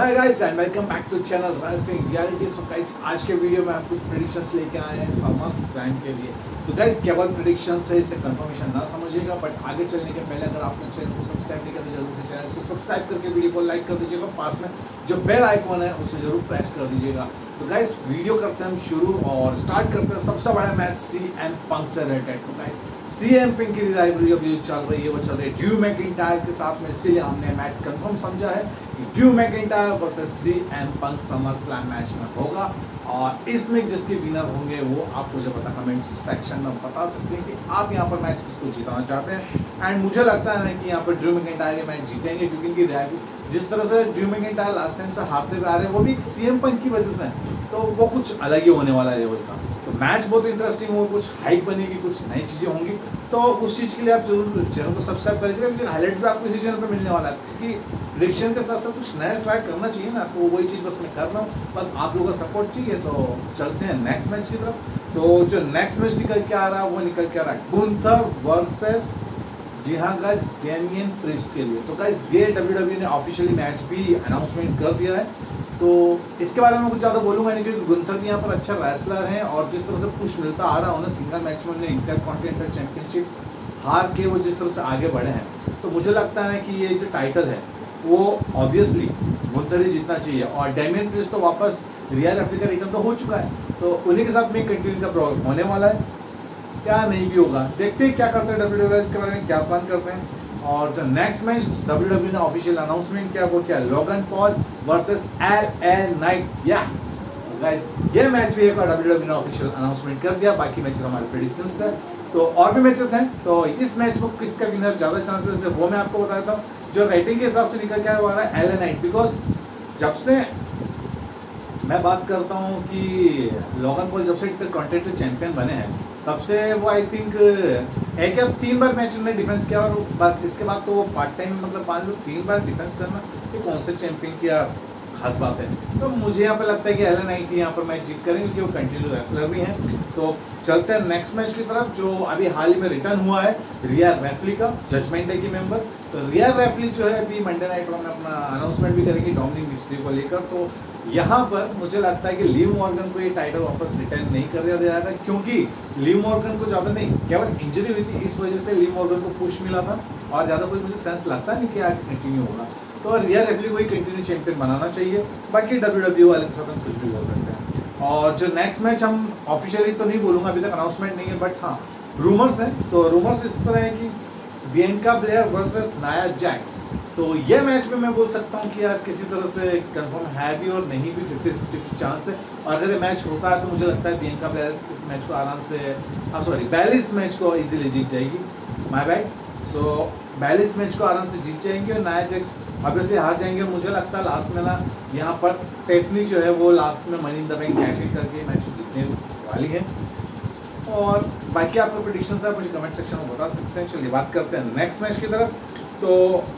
Hi guys and welcome back to channel wrestling reality. So guys आज के video में हम कुछ प्रेडिक्शंस लेके आए हैं समरस्लैम के लिए। तो गाइस केवल प्रेडिक्शंस है, इसे कंफर्मेशन ना समझिएगा। बट आगे चलने के पहले अगर आपने चैनल को सब्सक्राइब नहीं किया तो जल्दी से चैनल को सब्सक्राइब करके वीडियो को लाइक कर दीजिएगा। पास में जो बेल आइकॉन है उसे जरूर प्रेस कर दीजिएगा। तो गाइस वीडियो करते हैं हम शुरू और स्टार्ट करते हैं सबसे बड़ा मैच CM पंक से रिलेटेड। तो गाइस CM पंक की राइवलरी अभी चल रही है, वो चल रही है ड्रू मैकिंटायर के साथ में, इसीलिए हमने मैच कंफर्म समझा है कि Drew McIntyre versus CM Punk SummerSlam match में होगा। और इसमें जिसके विनर होंगे वो आप मुझे पता कमेंट सेक्शन में बता सकते हैं कि आप यहाँ पर मैच किसको जिताना चाहते हैं। एंड मुझे लगता है ना कि यहाँ पर ड्रू मैकिंटायर ये मैच जीतेंगे, क्योंकि इनकी जिस तरह से ड्रू मैकिंटायर लास्ट टाइम से हारते हुए आ रहे हैं वो भी एक CM पंक की वजह से है, तो वो कुछ अलग ही होने वाला है लेवल का। तो मैच बहुत इंटरेस्टिंग होगा, कुछ हाइप बनेगी, कुछ नई चीज़ें होंगी। तो उस चीज़ के लिए आप जरूर चैनल को सब्सक्राइब कर लीजिएगा, क्योंकि हाईलाइट्स भी आपको इसी चैनल पर मिलने वाला है। क्योंकि प्रेडिक्शन के साथ साथ कुछ नया ट्राई करना चाहिए ना, तो वही चीज़ बस मैं कर रहा हूँ। बस आप लोगों का सपोर्ट चाहिए। तो चलते हैं नेक्स्ट मैच की तरफ। तो जो नेक्स्ट मैच निकल के आ रहा है वो निकल के आ रहा है गुंथर वर्सेस, जी हाँ गाइस, डेमियन प्रिस्ट के लिए। तो गाइस ये WWE ने ऑफिशियली मैच भी अनाउंसमेंट कर दिया है। तो इसके बारे में कुछ ज़्यादा बोलूँगा नहीं, क्योंकि गुंथर भी यहाँ पर अच्छा रेसलर हैं और जिस तरह से पुश मिलता आ रहा है उन्हें सिंगल मैच में, उन्हें इंटरकॉन्टिनेंटल चैंपियनशिप हार के वो जिस तरह से आगे बढ़े हैं, तो मुझे लगता है कि ये जो टाइटल है वो ऑब्वियसली गुंथर ही जीतना चाहिए। और डेमियन प्रिस्ट तो वापस रिया रिप्ली का रिटर्न तो हो चुका है, तो उन्हीं के साथ में कंटिन्यू का प्रोग्राम होने वाला है, क्या नहीं भी होगा। देखते हैं क्या करते हैं WWE इसके बारे में क्या प्लान करते हैं। और जो नेक्स्ट मैच WWE ने ऑफिशियल अनाउंसमेंट किया वो क्या, Logan Paul versus LA Knight. या गाइस ये मैच भी एक और WWE ने ऑफिशियल अनाउंसमेंट कर दिया। बाकी मैचेस हमारे प्रेडिक्शंस थे, तो और भी मैचेस हैं। तो इस मैच में किसका विनर ज़्यादा चांसेस है वो मैं आपको बताता हूँ। जो रेटिंग के हिसाब से निकल के आ रहा है LA नाइट, बिकॉज जब से मैं बात करता हूँ कि लोगन पॉल जब से इंटरकॉन्टिनेंटल चैंपियन बने हैं तब से वो आई थिंक एक या 3 बार मैच उन्होंने डिफेंस किया, और बस इसके बाद तो वो पार्ट टाइम मतलब 5 लोग 3 बार डिफेंस करना ये कौन से चैंपियन की खास बात है। तो मुझे यहाँ पे लगता है कि LA नाइट यहाँ पर मैच जीत करेंगे, क्योंकि वो कंटिन्यू रेसलर भी हैं। तो चलते हैं नेक्स्ट मैच की तरफ, जो अभी हाल ही में रिटर्न हुआ है रिया रिप्ली का, जजमेंट डे की मेंबर। तो रिया रिप्ली जो है अभी मंडे नाइट रॉ में अपना अनाउंसमेंट भी करेंगी डोमिनिक मिस्ट्री को लेकर। तो यहाँ पर मुझे लगता है कि लिव मॉर्गन को ये टाइटल वापस रिटर्न नहीं कर दिया जाएगा, क्योंकि लिव मॉर्गन को ज़्यादा नहीं, केवल इंजरी हुई थी, इस वजह से लिव मॉर्गन को पुश मिला था, और ज़्यादा कुछ मुझे सेंस लगता नहीं कि आगे कंटिन्यू होगा। तो रिया रिप्ली को ही कंटिन्यू चैंपियन बनाना चाहिए। बाकी WWE वाले के साथ कुछ भी बोल सकते हैं। और जो नेक्स्ट मैच हम ऑफिशियली तो नहीं बोलूँगा, अभी तक अनाउंसमेंट नहीं है, बट हाँ रूमर्स हैं। तो रूमर्स इस तरह है कि Bianca Belair versus Nia Jax. तो ये मैच में मैं बोल सकता हूँ कि यार किसी तरह से कंफर्म है भी और नहीं भी, 50-50 चांस है। और अगर ये मैच होता है तो मुझे लगता है बियंका ब्लेयर इस मैच को आराम से बैलिस मैच को इजीली जीत जाएगी। My bad. सो बैलिस मैच को आराम से जीत जाएंगे और नाया जैक्स ऑब्वियसली हार जाएंगे। मुझे लगता है लास्ट में ना यहाँ पर टेफनी जो है वो लास्ट में money in the bank cash in करके मैच जीतने वाली है। और बाकी आपका प्रेडिक्शंस है मुझे कमेंट सेक्शन में बता सकते हैं। चलिए बात करते हैं नेक्स्ट मैच की तरफ। तो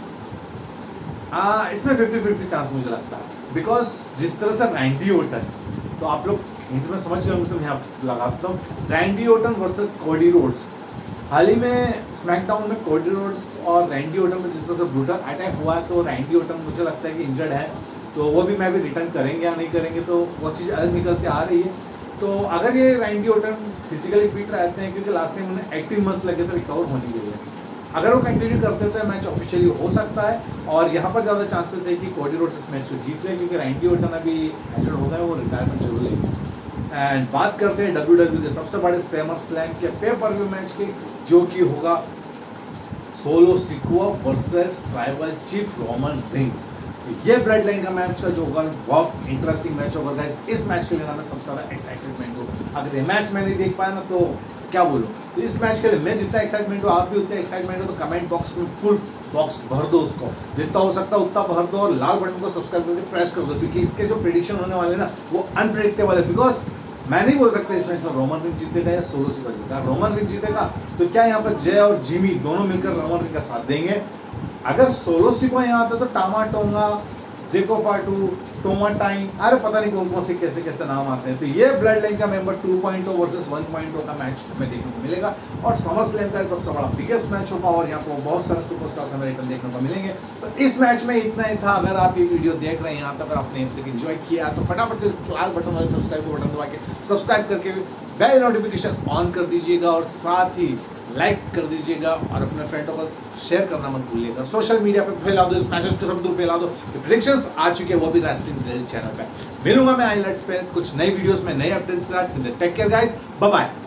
इसमें 50-50 चांस मुझे लगता है, बिकॉज जिस तरह से रैंडी ओर्टन, तो आप लोग हिंट में समझ गए तो मैं यहाँ लगाता हूँ, Randy Orton versus Cody Rhodes. हाल ही में स्मैकडाउन में कोडी रोड्स और रैंडी ओर्टन में जिस तरह से ब्रूटल अटैक हुआ है, तो रैंडी ओर्टन मुझे लगता है कि इंजर्ड है, तो वो भी मैं भी रिटर्न करेंगे या नहीं करेंगे, तो वो चीज़ अलग निकल के आ रही है। तो अगर ये रैंडी ओर्टन फिजिकली फिट रहते हैं, क्योंकि लास्ट टाइम उन्हें 18 मंथ्स लगे थे रिकवर होने के लिए, अगर वो कंटिन्यू करते तो मैच ऑफिशियली हो सकता है। और यहाँ पर ज़्यादा चांसेस है कि कोडी रोड्स इस मैच को जीत लें, क्योंकि रैंडी ओर्टन अभी इंजर्ड हो गए, वो रिटायरमेंट जरूर लेंगे। एंड बात करते हैं WWE के सबसे बड़े समरस्लैम के पे पर व्यू मैच की, जो कि होगा Solo Sikoa versus tribal chief Roman Reigns. ये ब्लड लाइन का मैच का जो होगा बहुत इंटरेस्टिंग मैच होगा गाइस। इस मैच के लिए ना मैं सबसे ज़्यादा एक्साइटमेंट हूँ। अगर ये मैच मैं नहीं देख पाया ना तो क्या बोलूँ। तो इस मैच के लिए मैं जितना एक्साइटमेंट हो, आप भी उतने एक्साइटमेंट हो, तो कमेंट बॉक्स में फुल बॉक्स भर दो, उसको जितना हो सकता है उतना भर दो, और लाल बटन को सब्सक्राइब करके प्रेस कर दो, क्योंकि इसके जो प्रेडिक्शन होने वाले ना वो अनप्रेडिक्टेबल है। बिकॉज मैं नहीं बोल सकता इस मैच में रोमन रिंग जीतेगा या सोलो सिकोआ जीतेगा। रोमन रिंग जीतेगा तो क्या यहाँ पर जय और जिमी दोनों मिलकर रोमन रिंग का साथ देंगे। अगर सोलो सिकोआ यहाँ आता तो टामा टोंगा जेकोफाटू, टोमाटाइन, अरे पता नहीं कौन कौन से कैसे कैसे नाम आते हैं। तो ये ब्लड लाइन का मेंबर 2.0 वर्सेस 1.0 का मैच हमें देखने को मिलेगा और समरस्लैम का सबसे बड़ा बिगेस्ट मैच होगा और यहाँ पर बहुत सारे सुपरस्टार्स हमें रिटर्न देखने को मिलेंगे। तो इस मैच में इतना ही था। अगर आप ये वीडियो देख रहे हैं यहाँ तक, अगर आपने एंजॉय किया तो फटाफट से इस लाल बटन वाले सब्सक्राइब बटन दबा के सब्सक्राइब करके बेल नोटिफिकेशन ऑन कर दीजिएगा और साथ ही लाइक कर दीजिएगा और अपने फ्रेंडों को शेयर करना मत भूलिएगा। सोशल मीडिया पे फैला दो, इस मैसेज को सब दूर फैला दो। प्रेडिक्शंस आ चुके हैं वो भी रेस्लिंग चैनल पे। मिलूंगा मैं हाइलाइट्स पे कुछ नई वीडियोस में नए अपडेट्स के साथ। Take care guys, bye bye.